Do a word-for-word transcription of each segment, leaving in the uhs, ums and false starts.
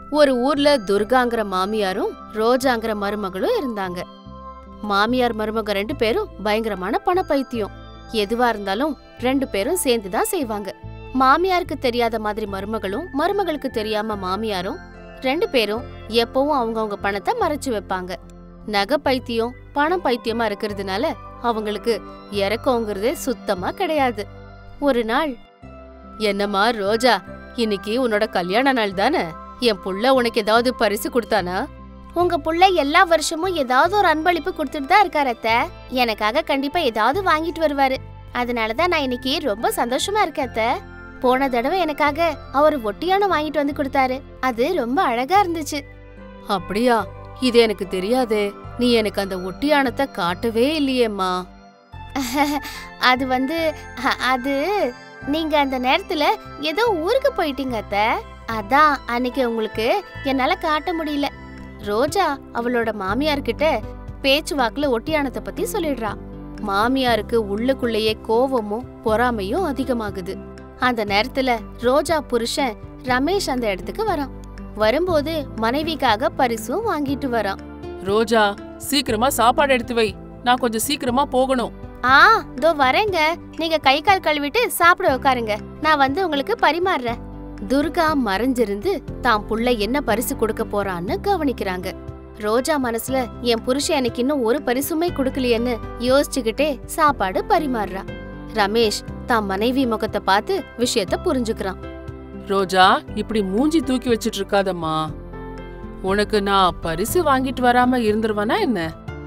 ஒரு ஊர்ல துர்காங்கிற மாமியாரும் ரோஜாங்கிற மருமகளும் இருந்தாங்க. மாமியார் மருமக ரெண்டு பேரும் பயங்கரமான பண பைத்தியம். எதுவா இருந்தாலும் ரெண்டு பேரும் சேர்ந்துதான் செய்வாங்க. மாமியாருக்கு தெரியாத மாதிரி மருமகளும், மருமகளுக்கு தெரியாம மாமியாரும் ரெண்டு பேரும் எப்பவும் அவங்கவுங்க பணத்தை மறைச்சு வைப்பாங்க. நகை பைத்தியம் பணம் பைத்தியமா இருக்கிறதுனால அவங்களுக்கு இறக்கங்கிறதே சுத்தமா கிடையாது. ஒரு நாள், என்னம்மா ரோஜா, இன்னைக்கு உன்னோட கல்யாண நாள் தானே, என் புள்ள உனக்கு ஏதாவது பரிசு கொடுத்தானா? உங்க புள்ள எல்லா வருஷமும் ஏதாவது ஒரு அன்பளிப்பு கொடுத்துட்டு தான் இருக்காரு அத்தை. எனக்காக கண்டிப்பா ஏதாவது வாங்கிட்டு வருவாரு. அதனாலதான் நான் இன்னைக்கு ரொம்ப சந்தோஷமா இருக்கேன் அத்தை. போன தடவை எனக்காக அவர் ஒட்டியானம் வாங்கிட்டு வந்து கொடுத்தாரு. அது ரொம்ப அழகா இருந்துச்சு. அப்படியா? இது எனக்கு தெரியாதே. நீ எனக்கு அந்த ஒட்டியானத்தை காட்டவே இல்லையேம்மா. அது வந்து அது நீங்க அந்த நேரத்துல ஏதோ ஊருக்கு போயிட்டீங்க அத்தை. அதான் அன்னைக்கு உங்களுக்கு என்னால காட்ட முடியல. ரோஜா அவளோட மாமியார்கிட்ட பேச்சுவாக்குல ஒட்டியானத்தை பத்தி சொல்லிடுறா. மாமியாருக்கு உள்ளுக்குள்ளேயே கோவமும் பொறாமையும் அதிகமாகுது. அந்த நேரத்துல ரோஜா புருஷன் ரமேஷ் அந்த இடத்துக்கு வரான். வரும்போது மனைவிக்காக பரிசும் வாங்கிட்டு வரான். ரோஜா, சீக்கிரமா சாப்பாடு எடுத்து வை, நான் கொஞ்சம் சீக்கிரமா போகணும். ஆ, தோ வரேங்க. நீங்க கை கால் கழுவிட்டு சாப்பிட உட்காருங்க, நான் வந்து உங்களுக்கு பரிமாறுறேன். துர்கா மறைஞ்சிருந்து தான் புள்ள என்ன பரிசு கொடுக்க போறான்னு கவனிக்கிறாங்க. ரோஜா மனசுல என் புருஷன் எனக்கு இன்னும் ஒரு பரிசுமே கொடுக்கலையேன்னு யோசிச்சுக்கிட்டே சாப்பாடு பரிமாறுறா. ரமேஷ் தான் மனைவி முகத்தை பார்த்து விஷயத்த புரிஞ்சுக்கிறான். ரோஜா, இப்படி மூஞ்சி தூக்கி வச்சிட்டு இருக்காதம்மா. உனக்கு நான் பரிசு வாங்கிட்டு வராம இருந்துருவானா என்ன?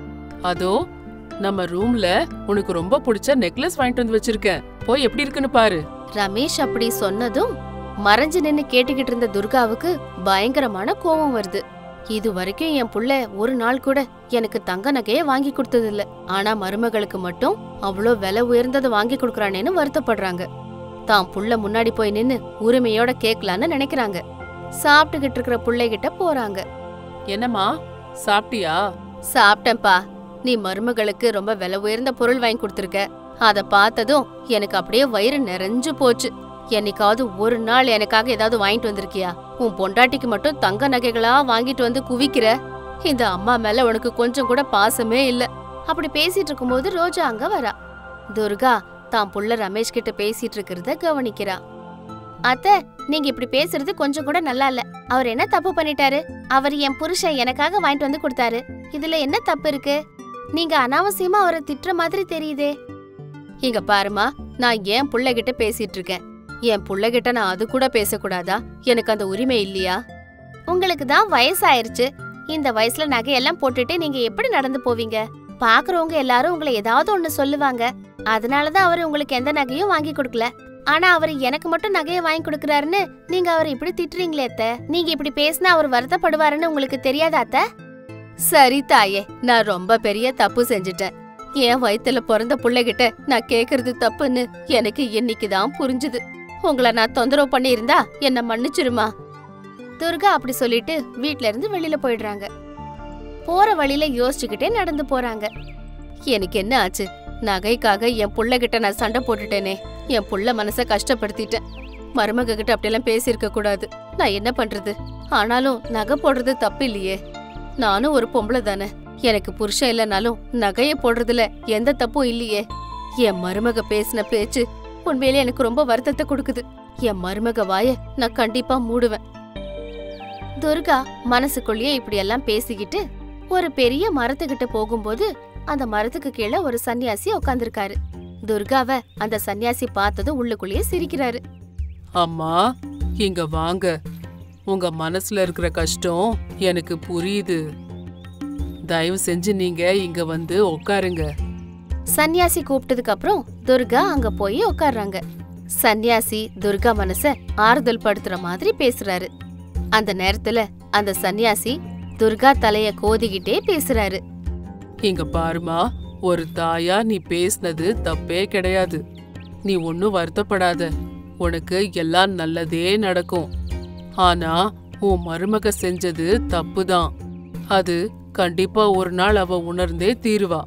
அதோ நம்ம ரூம்ல உனக்கு ரொம்ப பிடிச்ச நெக்லஸ் வாங்கிட்டு வந்து வச்சிருக்கேன், போய் எப்படி இருக்குன்னு பாரு. ரமேஷ் அப்படி சொன்னதும் மறைஞ்சு நின்னு கேட்டுக்கிட்டு இருந்த துர்காவுக்கு பயங்கரமான கோபம் வருது. இது வரைக்கும் என் புள்ள ஒரு நாள் கூட எனக்கு தங்க நகையே வாங்கி கொடுத்தது இல்ல. ஆனா மருமகளுக்கு மட்டும் அவ்வளோ விலை உயர்ந்ததை வாங்கி கொடுக்கறானேன்னு வருத்தப்படுறாங்க. தான் புள்ள முன்னாடி போய் நின்னு உரிமையோட கேட்கலான்னு நினைக்கிறாங்க. சாப்பிட்டுக்கிட்டு இருக்கிற புள்ளைகிட்ட போறாங்க. என்னம்மா, சாப்பிட்டியா? சாப்பிட்டேன்பா. நீ மருமகளுக்கு ரொம்ப விலை உயர்ந்த பொருள் வாங்கி கொடுத்துருக்க. அத பார்த்ததும் எனக்கு அப்படியே வயிறு நிறைஞ்சு போச்சு. என்னைக்காவது ஒரு நாள் எனக்காக ஏதாவது வாங்கிட்டு வந்திருக்கியா? உன் பொண்டாட்டிக்கு மட்டும் தங்க நகைகளா வாங்கிட்டு வந்து குவிக்கிற. இந்த அம்மா மேல உனக்கு கொஞ்சம் கூட பாசமே இல்ல. அப்படி பேசிட்டு இருக்கும்போது ரோஜா அங்க வரா. துர்கா தான் புள்ள ரமேஷ் கிட்ட பேசிட்டு இருக்கிறத கவனிக்கிறா. அத்தை, நீங்க இப்படி பேசுறது கொஞ்சம் கூட நல்லா இல்ல. அவர் என்ன தப்பு பண்ணிட்டாரு? அவர் என் புருஷன் எனக்காக வாங்கிட்டு வந்து கொடுத்தாரு. இதுல என்ன தப்பு இருக்கு? நீங்க அனாவசியமா அவரை திட்டுற மாதிரி தெரியுதே. இங்க பாருமா, நான் என் புள்ள கிட்ட பேசிட்டு இருக்கேன். என் புள்ளகிட்ட நான் அது கூட பேசக்கூடாதா? எனக்கு அந்த உரிமை இல்லையா? உங்களுக்கு தான் வயசாயிருச்சு. இந்த வயசுல நகையெல்லாம் போட்டுட்டு நீங்க எப்படி நடந்து போவீங்க? பாக்குறவங்க எல்லாரும் உங்களை ஏதாவது ஒண்ணு சொல்லுவாங்க. அதனாலதான் அவரு உங்களுக்கு எந்த நகையும் வாங்கி கொடுக்கல. ஆனா அவரு எனக்கு மட்டும் நகையை வாங்கி கொடுக்கறாருன்னு நீங்க அவரை இப்படி திட்டுறீங்களே அத்தை. நீங்க இப்படி பேசினா அவர் வருத்தப்படுவாருன்னு உங்களுக்கு தெரியாதா அத்தை? சரி தாயே, நான் ரொம்ப பெரிய தப்பு செஞ்சுட்டேன். என் வயித்துல பிறந்த புள்ளைகிட்ட நான் கேக்குறது தப்புன்னு எனக்கு இன்னைக்குதான் புரிஞ்சுது. உங்களை நான் தொந்தரவு பண்ணி இருந்தா என்ன மன்னிச்சிருமா. துர்கா அப்படி சொல்லிட்டு வீட்ல இருந்து வெளியில போயிடுறாங்க. போற வழியில யோசிச்சுக்கிட்டே நடந்து போறாங்க. எனக்கு என்ன ஆச்சு? நகைக்காக என் புள்ளகிட்ட நான் சண்டை போட்டுட்டேனே. என் புள்ள மனச கஷ்டப்படுத்திட்டேன். மருமக கிட்ட அப்படியெல்லாம் பேசியிருக்க கூடாது. நான் என்ன பண்றது? ஆனாலும் நகை போடுறது தப்பு இல்லையே. நானும் ஒரு பொம்பளை தானே. எனக்கு புருஷன் இல்லைனாலும் நகைய போடுறதுல எந்த தப்பும் இல்லையே. என் மருமக பேசின பேச்சு உண்மையிலே எனக்கு ரொம்ப வருத்தத்தை கொடுக்குது. என் மருமக வாய நான் கண்டிப்பா மூடுவேன். துர்கா மனசுக்குள்ளேயே இப்படி எல்லாம் பேசிக்கிட்டு ஒரு பெரிய மரத்துக்கிட்ட போகும்போது அந்த மரத்துக்கு கீழே ஒரு சன்னியாசி உட்காந்துருக்காரு. துர்காவை அந்த சன்னியாசி பார்த்ததும் உள்ளுக்குள்ளேயே சிரிக்கிறாரு. அம்மா, இங்க வாங்க. உங்க மனசுல இருக்கிற கஷ்டம் எனக்கு புரியுது. தயவு செஞ்சு நீங்க இங்க வந்து உட்காருங்க. சன்னியாசி கூப்பிட்டதுக்கு அப்புறம் துர்கா அங்க போய் உட்கார்றாங்க. சன்னியாசி துர்கா மனச ஆறுதல் படுத்துற மாதிரி பேசுறாரு. அந்த நேரத்துல அந்த சன்னியாசி துர்கா தலைய கோதிக்கிட்டே பேசுறாரு. இங்க பாருமா, ஒரு தாயா நீ பேசினது தப்பே கிடையாது. நீ ஒன்னும் வருத்தப்படாத. உனக்கு எல்லாம் நல்லதே நடக்கும். ஆனா உன் மருமக செஞ்சது தப்புதான். அது கண்டிப்பா ஒரு நாள் அவ உணர்ந்தே தீருவா.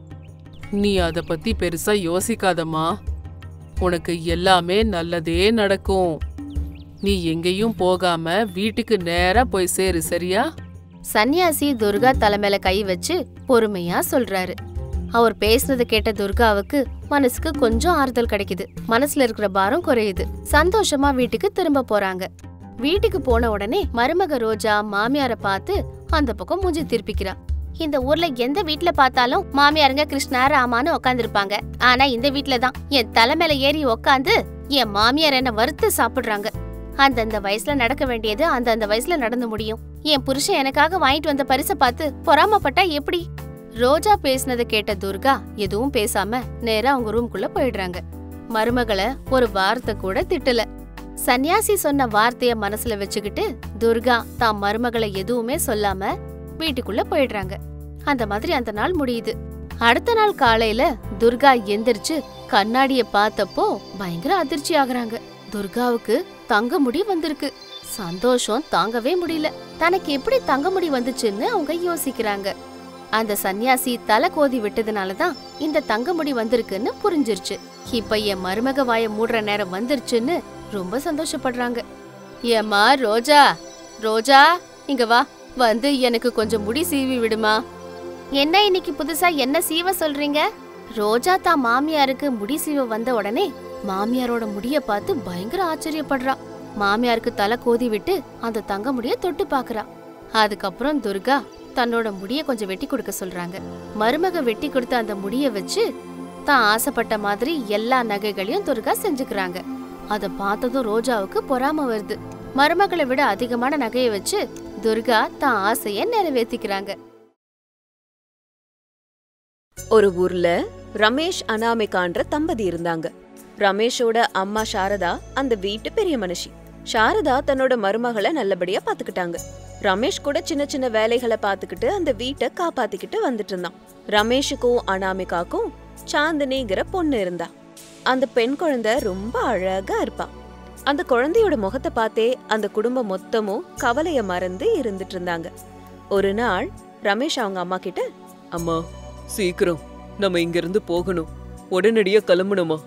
நீ அத பத்தி பெருசா யோசிக்காதம்மா. உனக்கு எல்லாமே நல்லதே நடக்கும். நீ எங்கேயும் போகாம வீட்டுக்கு நேரா போய் சேரு, சரியா? சன்னியாசி துர்கா தலைமையில கை வச்சு பொறுமையா சொல்றாரு. அவர் பேசுனது கேட்ட துர்காவுக்கு மனசுக்கு கொஞ்சம் ஆறுதல் கிடைக்குது. மனசுல இருக்கிற பாரம் குறையுது. சந்தோஷமா வீட்டுக்கு திரும்ப போறாங்க. வீட்டுக்கு போன உடனே மருமக ரோஜா மாமியார பார்த்து அந்த பக்கம் மூஞ்சி திருப்பிக்கிறா. இந்த ஊர்ல எந்த வீட்ல பார்த்தாலும் மாமியாருங்க கிருஷ்ணா ராமான்னு உக்காந்துருப்பாங்க. ஆனா இந்த வீட்லதான் என் தலைமையில ஏறி உக்காந்து என் மாமியார் என்ன வறுத்து சாப்பிடுறாங்க. அந்தந்த வயசுல நடக்க வேண்டியது அந்தந்த வயசுல நடந்து முடியும். என் புருஷன் எனக்காக வாங்கிட்டு வந்த பரிசை பார்த்து பொறாமப்பட்டா எப்படி? ரோஜா பேசினதை கேட்ட துர்கா எதுவும் பேசாம நேரா அவங்க ரூம்குள்ள போயிடுறாங்க. மருமகளை ஒரு வார்த்தை கூட திட்டல. சன்னியாசி சொன்ன வார்த்தைய மனசுல வச்சுக்கிட்டு துர்கா தான் மருமகளை எதுவுமே சொல்லாம வீட்டுக்குள்ள போயிடுறாங்க. அந்த மாதிரி அந்த நாள் முடியுது. அடுத்த நாள் காலையில துர்கா எந்திரிச்சு கண்ணாடிய பார்த்தப்போ பயங்கர அதிர்ச்சி ஆகுறாங்க. துர்காவுக்கு தங்க முடி வந்திருக்கு. சந்தோஷம் தாங்கவே முடியல. தனக்கு எப்படி தங்க முடி வந்துச்சுன்னு அவங்க யோசிக்கிறாங்க. அந்த சன்னியாசி தலை கோதி விட்டதுனாலதான் இந்த தங்க முடி வந்திருக்குன்னு புரிஞ்சிருச்சு. இப்ப என் மருமக வாய மூடுற நேரம் வந்துருச்சுன்னு ரொம்ப சந்தோஷப்படுறாங்க. ஏம்மா ரோஜா, ரோஜா இங்க வா, வந்து எனக்கு கொஞ்சம் முடி சீவி விடுமா. என்ன இன்னைக்கு புதுசா என்ன சீவ சொல்றீங்க? ரோஜா தான் மாமியாருக்கு முடி சீவ வந்த உடனே மாமியாரோட முடிய பார்த்து பயங்கர ஆச்சரியப்படுறா. மாமியாருக்கு தலை கோதி விட்டு அந்த தங்க முடிய தொட்டு பாக்குறா. அதுக்கப்புறம் துர்கா தன்னோட முடிய கொஞ்சம் வெட்டி கொடுக்க சொல்றாங்க. மருமக வெட்டி கொடுத்த அந்த முடிய வச்சு தான் ஆசைப்பட்ட மாதிரி எல்லா நகைகளையும் துர்கா செஞ்சுக்கிறாங்க. அத பார்த்ததும் ரோஜாவுக்கு பொறாம வருது. மருமகளை விட அதிகமான நகையை வச்சு துர்கா தான் ஆசைய நிறைவேற்றிக்கிறாங்க. ஒரு ஊர்ல ரமேஷ் அனாமிகான்ற தம்பதி இருந்தாங்க. ரமேஷோட அம்மா சாரதா அந்த வீட்டு பெரிய மனுஷி. சாரதா தன்னோட மருமகளை நல்லபடியா பாத்துக்கிட்டாங்க. ரமேஷ் கூட சின்ன சின்ன வேலைகளை பாத்துக்கிட்டு அந்த வீட்டை காப்பாத்திக்கிட்டு வந்துட்டு இருந்தான். ரமேஷுக்கும் அனாமிகாக்கும் சாந்தினிங்கிற பொண்ணு இருந்தா. அந்த பெண் குழந்தை ரொம்ப அழகா இருப்பா. அந்த குழந்தையோட முகத்தை பார்த்தே அந்த குடும்பம் மொத்தமும் கவலைய மறந்து இருந்துட்டு இருந்தாங்க. ஒரு நாள் ரமேஷ் அவங்க அம்மா கிட்ட, அம்மா சீக்கிரம் நம்ம இங்க இருந்து போகணும், உடனடியா கிளம்பணுமா.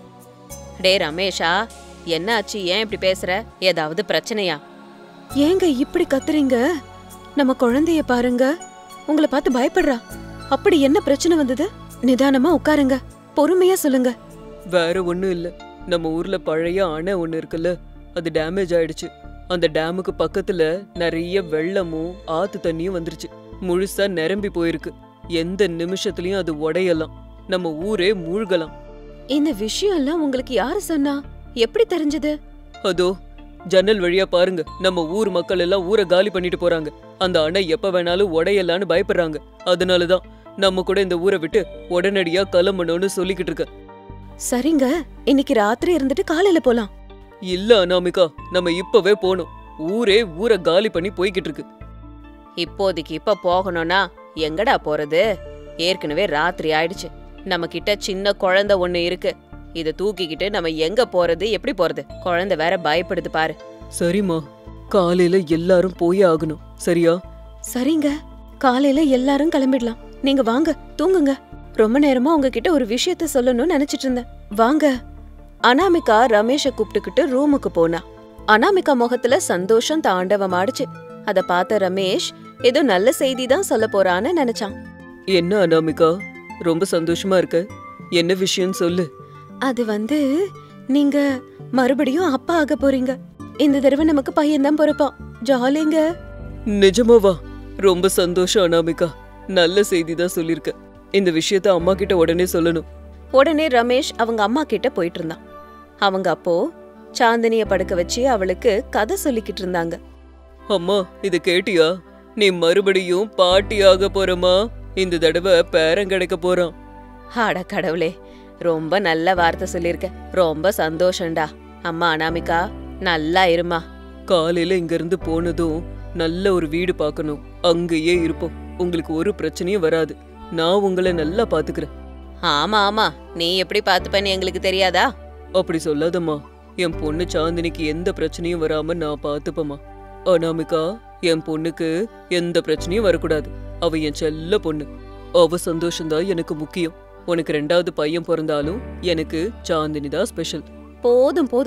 டே ரமேஷா, என்ன ஆச்சு? ஏன் இப்படி பேசுற? ஏதாவது பிரச்சனையா? ஏங்க இப்படி கத்துறீங்க? நம்ம குழந்தைய பாருங்க, உங்களை பார்த்து பயப்படுறா. அப்படி என்ன பிரச்சனை வந்தது? நிதானமா உட்காருங்க, பொறுமையா சொல்லுங்க. வேற ஒண்ணும் இல்ல, நம்ம ஊர்ல பழைய அணை ஒண்ணு இருக்குல்ல, அது டேமேஜ் ஆயிடுச்சு. அந்த டேமுக்கு பக்கத்துல நிறைய வெள்ளமும் ஆத்து தண்ணியும் வந்துருச்சு. முழுசா நிரம்பி போயிருக்கு. எந்த நிமிஷத்துலயும் அது உடையலாம், நம்ம ஊரே மூழ்கலாம். இந்த விஷயம் எல்லாம் உங்களுக்கு யாரு சொன்னா? எப்படி தெரிஞ்சது? அதோ ஜன்னல் வழியா பாருங்க, நம்ம ஊர் மக்கள் எல்லாம் ஊரை காலி பண்ணிட்டு போறாங்க. அந்த அணை எப்ப வேணாலும் உடையலான்னு பயப்படுறாங்க. அதனாலதான் நம்ம கூட இந்த ஊரை விட்டு உடனடியா கிளம்பணும்னு சொல்லிக்கிட்டு இருக்க. சரிங்க, இன்னைக்கு ராத்திரி இருந்துட்டு காலையில போலாம். இல்ல அனாமிகா, நம்ம இப்பவே போனோம். ஊரே ஊரை காலி பண்ணி போய்கிட்டு இருக்கு. இப்போதைக்கு இப்ப போகணும்னா எங்கடா போறது? ஏற்கனவே ராத்திரி ஆயிடுச்சு. நம்ம கிட்ட சின்ன குழந்தை ஒண்ணு இருக்கு. இத தூக்கிக்கிட்டு நம்ம எங்க போறது, எப்படி போறது? குழந்தை வேற பயப்படுது பாரு. சரிம்மா, காலையில எல்லாரும் போய் ஆகணும், சரியா? சரிங்க, காலையில எல்லாரும் கிளம்பிடலாம். நீங்க வாங்க, தூங்குங்க. ரொம்ப நேரமா உங்ககிட்ட ஒரு விஷயத்த சொல்லணும்னு நினைச்சிட்டு இருந்தேன். வாங்க. அனாமிகா ரமேஷ கூப்பிட்டுக்கிட்டு ரூமுக்கு போனா. அனாமிகா முகத்துல சந்தோஷம் தாண்டவமாடுச்சு. அத பார்த்த ரமேஷ் ஏதோ நல்ல செய்தி தான் சொல்ல போறான்னு நினைச்சான். என்ன அனாமிகா, ரொம்ப சந்தோஷமா இருக்க? என்ன விஷயம் சொல்லு. அது வந்து, நீங்க மறுபடியும் அப்பா ஆக போறீங்க. இந்த தடவை நமக்கு பையன்தான் பிறப்பான். ஜாலிங்க. நிஜமாவா? ரொம்ப சந்தோஷம் அனாமிகா, நல்ல செய்தி தான் சொல்லிருக்க. இந்த விஷயத்த அம்மா கிட்ட உடனே சொல்லணும். உடனே ரமேஷ் அவங்க அம்மா கிட்ட போயிட்டு இருந்தான். அவங்க அப்போ சாந்தினிய படுக்க வச்சு அவளுக்கு கதை சொல்லிக்கிட்டு இருந்தாங்க. அம்மா, இது கேட்டியா? நீ மறுபடியும் பாட்டியாக போறமா? இந்த தடவை பேரன் கிடைக்க போறான். அட கடவுளே, ரொம்ப நல்ல வார்த்தை சொல்லிருக்க. ரொம்ப சந்தோஷம்டா. அம்மா அனாமிகா, நல்லா இருமா. காலையில இங்க இருந்து போனதும் நல்ல ஒரு வீடு பார்க்கணும், அங்கேயே இருப்போம். உங்களுக்கு ஒரு பிரச்சனையும் வராது. நான் உங்களை நல்லா பாத்துக்கிறேன். ஆமா ஆமா, நீ எப்படி பாத்துப்பேன்னு எங்களுக்கு தெரியாதா? அப்படி சொல்லாதம்மா. என் பொண்ணு சாந்தினிக்கு எந்த பிரச்சனையும் வராம நான் பாத்துப்பமா. அனாமிகா, என் பொண்ணுக்கு எந்த பிரச்சனையும் வரக்கூடாது. அவ என் செல்ல பொண்ணு. அவ சந்தோஷம்தான் எனக்கு முக்கியம். உனக்கு ரெண்டாவது பையன் பிறந்தாலும் எனக்கு சாந்தினி தான் ஸ்பெஷல். போதும் போதும்,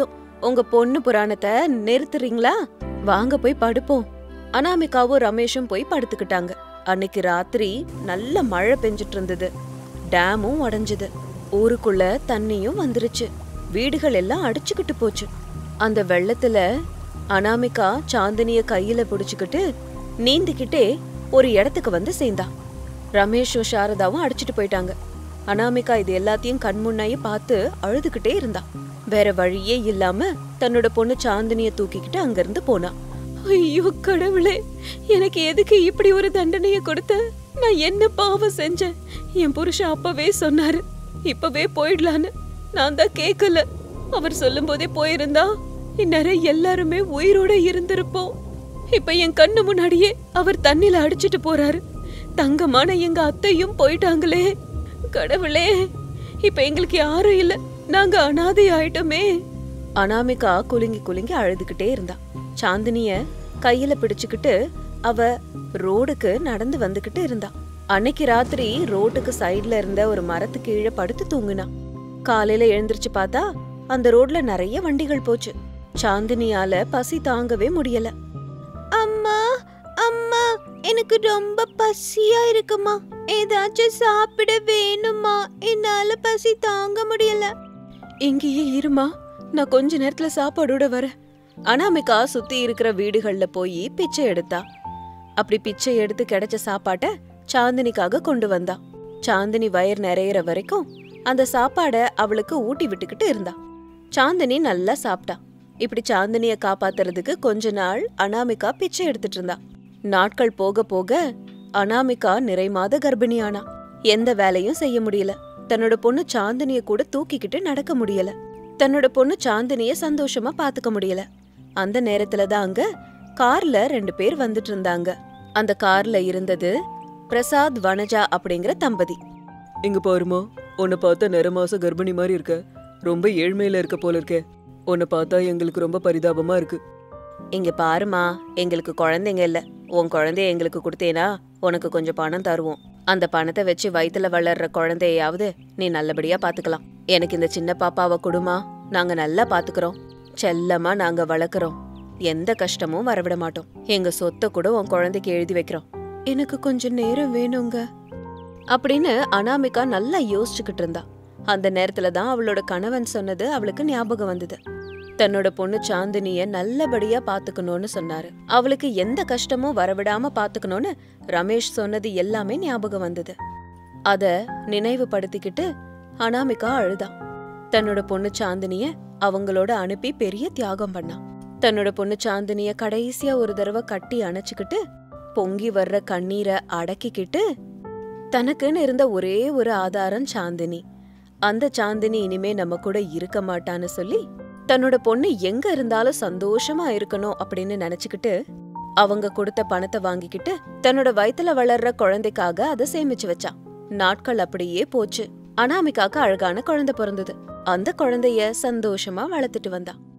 உங்க பொண்ணு புராணத்தை நிறுத்துறீங்களா? வாங்க போய் படுப்போம். அனாமிகாவும் ரமேஷும் போய் படுத்துக்கிட்டாங்க. அன்னைக்கு ராத்திரி நல்ல மழை பெஞ்சிட்டு இருந்தது. டேமும் உடைஞ்சது. ஊருக்குள்ள தண்ணியும் வந்துருச்சு. வீடுகள் எல்லாம் அடிச்சுக்கிட்டு போச்சு. அந்த வெள்ளத்துல அனாமிகா சாந்தினிய கையில புடிச்சுக்கிட்டு நீந்திக்கிட்டே ஒரு இடத்துக்கு வந்து சேர்ந்தா. ரமேஷும் சாரதாவும் அடிச்சுட்டு போயிட்டாங்க. அனாமிகா இது எல்லாத்தையும் கண்முன்னாயே பார்த்து அழுதுகிட்டே இருந்தா. வேற வழியே இல்லாம தன்னோட பொண்ணு சாந்தினிய தூக்கிக்கிட்டு அங்கிருந்து போனா. ஐயோ கடவுளே, எனக்கு எதுக்கு இப்படி ஒரு தண்டனைய கொடுத்த? நான் என்ன பாவம் செஞ்சேன்? என் புருஷன் அப்பவே சொன்னாரு இப்பவே போயிடலான்னு. நான் தான் கேட்கல. அவர் சொல்லும் போதே போயிருந்தா இந்நேரம் எல்லாருமே உயிரோட இருந்திருப்போம். இப்ப என் கண்ணு முன்னாடியே அவர் தண்ணில அடிச்சிட்டு போறாரு. தங்கமான எங்க அத்தையும் போயிட்டாங்களே. கடவுளே, இப்ப எங்களுக்கு யாரும் இல்ல. நாங்க அனாதை ஆயிட்டோமே. அனாமிகா குலுங்கி குலுங்கி அழுதுகிட்டே இருந்தா. சாந்தினிய கையில பிடிச்சுக்கிட்டு அவ ரோடுக்கு நடந்து வந்துகிட்டு இருந்தா. அன்னைக்கு ராத்திரி ரோட்டுக்கு சைடுல இருந்த ஒரு மரத்து கீழே படுத்து தூங்குனா. காலையில எழுந்திருச்சு பார்த்தா அந்த ரோட்ல நிறைய வண்டிகள் போச்சு. சாந்தினியால பசி தாங்கவே முடியல. அம்மா அம்மா, எனக்கு ரொம்ப பசியா இருக்குமா, ஏதாச்சும் சாப்பிட வேணுமா, என்னால பசி தாங்க முடியல. இங்கேயே இருமா, நான் கொஞ்ச நேரத்துல சாப்பாடோட வரேன். அனாமிகா சுத்தி இருக்கிற வீடுகள்ல போய் பிச்சை எடுத்தா. அப்படி பிச்சை எடுத்து கிடைச்ச சாப்பாட்ட சாந்தினிக்காக கொண்டு வந்தா. சாந்தினி வயிறு நிறையிற வரைக்கும் அந்த சாப்பாட அவளுக்கு ஊட்டி விட்டுக்கிட்டு இருந்தா. சாந்தினி நல்லா சாப்பிட்டா. இப்படி சாந்தினிய காப்பாத்துறதுக்கு கொஞ்ச நாள் அனாமிகா பிச்சை எடுத்துட்டு இருந்தா. நாட்கள் போக போக அனாமிகா நிறை மாத கர்ப்பிணியானா. எந்த வேலையும் செய்ய முடியல. தன்னோட பொண்ணு சாந்தினிய கூட தூக்கிக்கிட்டு நடக்க முடியல. தன்னோட பொண்ணு சாந்தினிய சந்தோஷமா பாத்துக்க முடியல. அந்த நேரத்துலதான் அங்க கார்ல ரெண்டு பேர் வந்துட்டு இருந்தாங்க. அந்த கார்ல இருந்தது பிரசாத் வனஜா அப்படிங்கிற தம்பதி. இங்க பாருமா, உன்னை பார்த்தா நிற மாச கர்ப்பிணி மாதிரி இருக்க. ரொம்ப ஏழ்மையில இருக்க போல இருக்க. உன்னை பார்த்தா எங்களுக்கு ரொம்ப பரிதாபமா இருக்கு. இங்க பாருமா, எங்களுக்கு குழந்தைங்க இல்ல. உன் குழந்தைய எங்களுக்கு கொடுத்தேனா உனக்கு கொஞ்சம் பணம் தருவோம். அந்த பணத்தை வச்சு வயித்துல வளர்ற குழந்தையாவது நீ நல்லபடியா பாத்துக்கலாம். எனக்கு இந்த சின்ன பாப்பாவை கொடுமா, நாங்க நல்லா பாத்துக்கிறோம். செல்லமா நாங்க வளர்க்குறோம். எந்த கஷ்டமும் வரவிட மாட்டோம். எங்க சொத்தை கூட உன் குழந்தைக்கு எழுதி வைக்கிறோம். எனக்கு கொஞ்சம் நேரம் வேணுங்க அப்படின்னு அனாமிகா நல்லா யோசிச்சுக்கிட்டு இருந்தா. அந்த நேரத்துலதான் அவளோட கணவன் சொன்னது அவளுக்கு ஞாபகம் வந்தது. தன்னோட பொண்ணு சாந்தினிய நல்லபடியா பாத்துக்கணும்னு சொன்னாரு. அவளுக்கு எந்த கஷ்டமும் வரவிடாம பாத்துக்கணும்னு ரமேஷ் சொன்னது எல்லாமே ஞாபகம் வந்தது. அத நினைவுபடுத்திக்கிட்டு அனாமிகா அழுதா. தன்னோட பொண்ணு சாந்தினிய அவங்களோட அனுப்பி பெரிய தியாகம் பண்ணா. தன்னோட பொண்ணு சாந்தினிய கடைசியா ஒரு தடவை கட்டி அணைச்சுக்கிட்டு பொங்கி வர்ற கண்ணீரை அடக்கிக்கிட்டு தனக்குன்னு இருந்த ஒரே ஒரு ஆதாரம் சாந்தினி. அந்த சாந்தினி இனிமே நம்ம கூட இருக்க மாட்டான்னு சொல்லி தன்னோட பொண்ணு எங்க இருந்தாலும் சந்தோஷமா இருக்கணும் அப்படின்னு நினைச்சுக்கிட்டு அவங்க கொடுத்த பணத்தை வாங்கிக்கிட்டு தன்னோட வயித்துல வளர்ற குழந்தைக்காக அதை சேமிச்சு வச்சா. நாட்கள் அப்படியே போச்சு. அனாமிகாக்கு அழகான குழந்தை பிறந்தது. அந்த குழந்தைய சந்தோஷமா வளர்த்துட்டு வந்தா.